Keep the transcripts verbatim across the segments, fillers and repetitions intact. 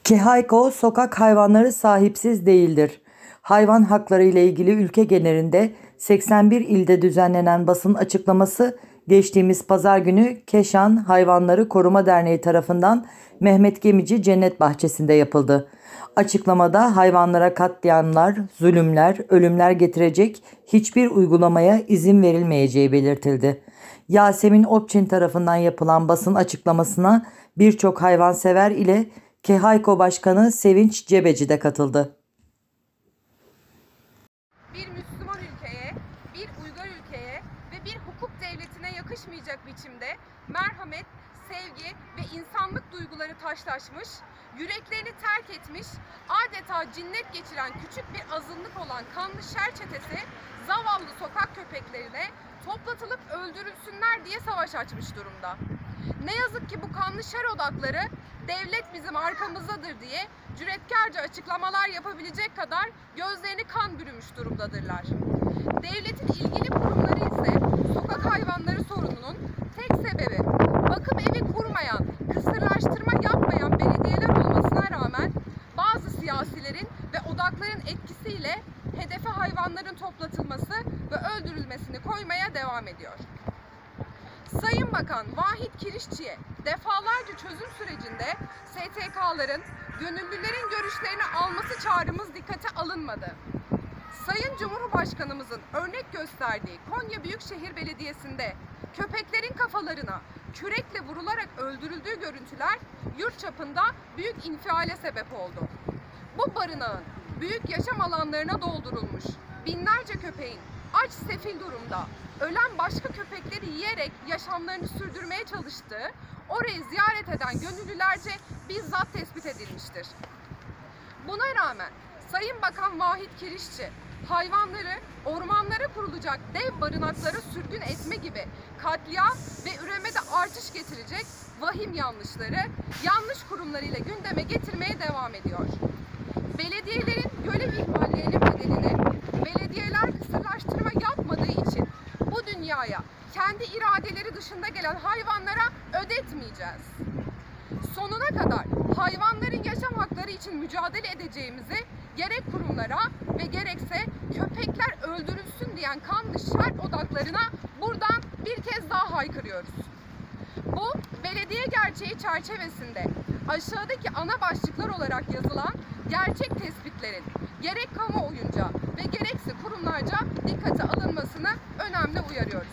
KEHAYKO, sokak hayvanları sahipsiz değildir. Hayvan hakları ile ilgili ülke genelinde seksen bir ilde düzenlenen basın açıklaması geçtiğimiz pazar günü Keşan Hayvanları Koruma Derneği tarafından Mehmet Gemici Cennet Bahçesi'nde yapıldı. Açıklamada hayvanlara katliamlar, zulümler, ölümler getirecek hiçbir uygulamaya izin verilmeyeceği belirtildi. Yasemin Opçin tarafından yapılan basın açıklamasına birçok hayvansever ile KEHAYKO Başkanı Sevinç Cebeci de katıldı. Bir Müslüman ülkeye, bir Uygar ülkeye ve bir hukuk devletine yakışmayacak biçimde merhamet, sevgi ve insanlık duyguları taşlaşmış, yüreklerini terk etmiş, adeta cinnet geçiren küçük bir azınlık olan kanlı şer çetesi zavallı sokak köpeklerine toplatılıp öldürülsünler diye savaş açmış durumda. Ne yazık ki bu kanlı şer odakları devlet bizim arkamızdadır diye cüretkarca açıklamalar yapabilecek kadar gözlerini kan bürümüş durumdadırlar. Devletin ilgili kurumları ise sokak hayvanları sorununun tek sebebi bakım evi kurmayan, kısırlaştırma yapmayan belediyeler olmasına rağmen bazı siyasilerin ve odakların etkisiyle hedefe hayvanların toplatılması ve öldürülmesini koymaya devam ediyor. Sayın Bakan Vahit Kirişçi'ye defalarca çözüm sürecinde S T K'ların, gönüllülerin görüşlerini alması çağrımız dikkate alınmadı. Sayın Cumhurbaşkanımızın örnek gösterdiği Konya Büyükşehir Belediyesi'nde köpeklerin kafalarına kürekle vurularak öldürüldüğü görüntüler yurt çapında büyük infiale sebep oldu. Bu barınağın büyük yaşam alanlarına doldurulmuş binlerce köpeğin aç sefil durumda ölen başka köpekleri yiyerek yaşamlarını sürdürmeye çalıştığı orayı ziyaret eden gönüllülerce bizzat tespit edilmiştir. Buna rağmen Sayın Bakan Vahit Kirişçi hayvanları ormanlara kurulacak dev barınaklara sürgün etme gibi katliam ve üremede artış getirecek vahim yanlışları yanlış kurumlarıyla gündeme getirmeye devam ediyor. Belediyelerin görev ihmallerinin bedelini belediyeler kısırlaştırma yapmadığı için bu dünyaya kendi iradeleri dışında gelen hayvanlara ödetmeyeceğiz. Sonuna kadar hayvanların yaşam hakları için mücadele edeceğimizi gerek kurumlara ve gerekse köpekler öldürülsün diyen kanlı şer odaklarına buradan bir kez daha haykırıyoruz. Bu belediye gerçeği çerçevesinde aşağıdaki ana başlıklar olarak yazılan gerçek tespitlerin gerek kamuoyunca ve gerekse kurumlarca dikkate alınmasını önemli uyarıyoruz.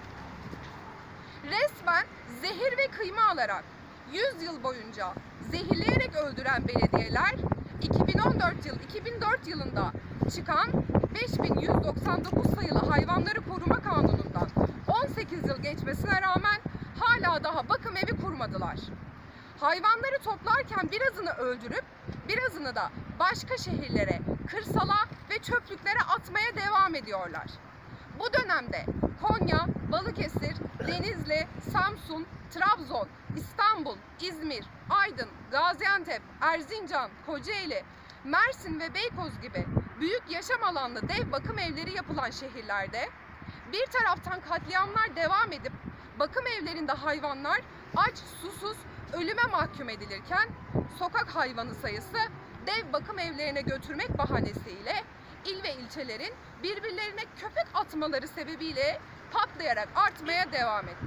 Resmen zehir ve kıyma alarak yüz yıl boyunca zehirleyerek öldüren belediyeler iki bin on dört yıl iki bin dört yılında çıkan beş bin yüz doksan dokuz sayılı Hayvanları Koruma Kanunu'ndan on sekiz yıl geçmesine rağmen hala daha bakım evi kurmadılar. Hayvanları toplarken birazını öldürüp birazını da başka şehirlere, kırsala ve çöplüklere atmaya devam ediyorlar. Bu dönemde Konya, Balıkesir, Denizli, Samsun, Trabzon, İstanbul, İzmir, Aydın, Gaziantep, Erzincan, Kocaeli, Mersin ve Beykoz gibi büyük yaşam alanlı dev bakım evleri yapılan şehirlerde bir taraftan katliamlar devam edip bakım evlerinde hayvanlar aç, susuz, ölüme mahkum edilirken sokak hayvanı sayısı dev bakım evlerine götürmek bahanesiyle il ve ilçelerin birbirlerine köpek atmaları sebebiyle patlayarak artmaya devam etti.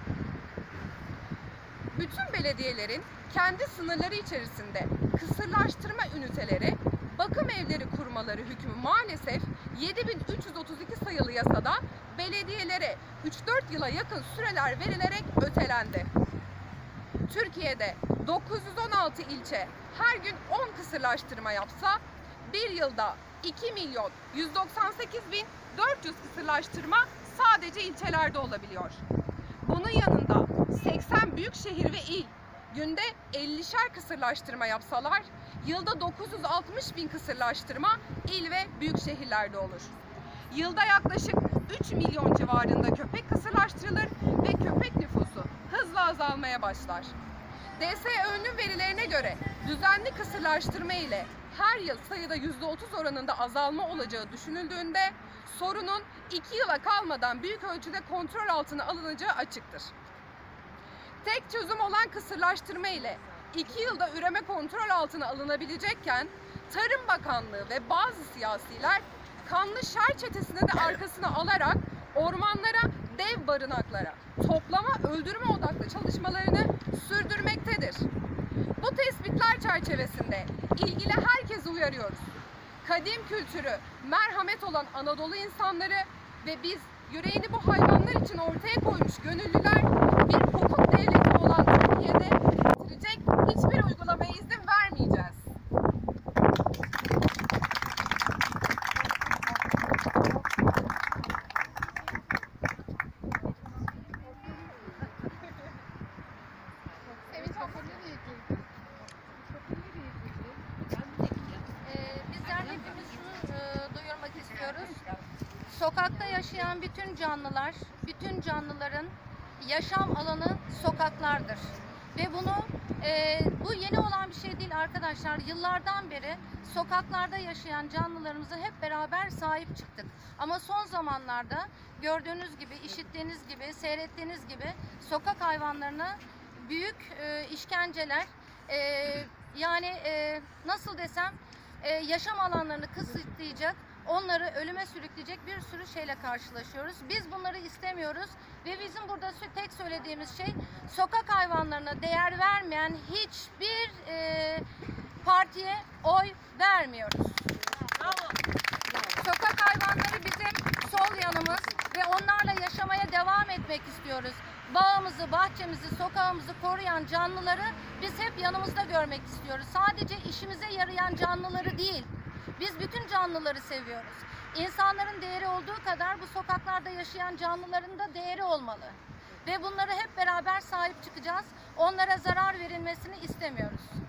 Bütün belediyelerin kendi sınırları içerisinde kısırlaştırma üniteleri, bakım evleri kurmaları hükmü maalesef yedi bin üç yüz otuz iki sayılı yasada belediyelere üç dört yıla yakın süreler verilerek ötelendi. Türkiye'de dokuz yüz on altı ilçe her gün on kısırlaştırma yapsa bir yılda iki milyon yüz doksan sekiz bin dört yüz kısırlaştırma sadece ilçelerde olabiliyor. Bunun yanında seksen büyük şehir ve il günde ellişer kısırlaştırma yapsalar yılda dokuz yüz altmış bin kısırlaştırma il ve büyük şehirlerde olur. Yılda yaklaşık üç milyon civarında köpek kısırlaştırılır ve köpek nüfusu hızla azalmaya başlar. D S Ö'nün verilerine göre düzenli kısırlaştırma ile her yıl sayıda yüzde otuz oranında azalma olacağı düşünüldüğünde sorunun iki yıla kalmadan büyük ölçüde kontrol altına alınacağı açıktır. Tek çözüm olan kısırlaştırma ile iki yılda üreme kontrol altına alınabilecekken Tarım Bakanlığı ve bazı siyasiler kanlı şer çetesine de arkasına alarak ormanlara, dev barınaklara, toplama, öldürme odaklı çalışmalarını sürdürmektedir. Bu tespitler çerçevesinde ilgili herkesi uyarıyoruz. Kadim kültürü, merhamet olan Anadolu insanları ve biz yüreğini bu hayvanlar için ortaya koymuş gönüllüler bir hukuk devleti olan Türkiye'de getirecek hiçbir uygulamaya izin vermeyeceğiz. Bizler hepimiz şunu e, duyurmak istiyoruz. Sokakta yaşayan bütün canlılar, bütün canlıların yaşam alanı sokaklardır. Ve bunu, e, bu yeni olan bir şey değil arkadaşlar. Yıllardan beri sokaklarda yaşayan canlılarımıza hep beraber sahip çıktık. Ama son zamanlarda gördüğünüz gibi, işittiğiniz gibi, seyrettiğiniz gibi sokak hayvanlarına büyük e, işkenceler, e, yani e, nasıl desem, e, yaşam alanlarını kısıtlayacak, onları ölüme sürükleyecek bir sürü şeyle karşılaşıyoruz. Biz bunları istemiyoruz ve bizim burada tek söylediğimiz şey, sokak hayvanlarına değer vermeyen hiçbir e, partiye oy vermiyoruz. Bravo. Sokak hayvanları bizim sol yanımız ve onlarla yaşamaya devam etmek istiyoruz. Bağımızı, bahçemizi, sokağımızı koruyan canlıları biz hep yanımızda görmek istiyoruz. Sadece işimize yarayan canlıları değil. Biz bütün canlıları seviyoruz. İnsanların değeri olduğu kadar bu sokaklarda yaşayan canlıların da değeri olmalı. Ve bunları hep beraber sahip çıkacağız. Onlara zarar verilmesini istemiyoruz.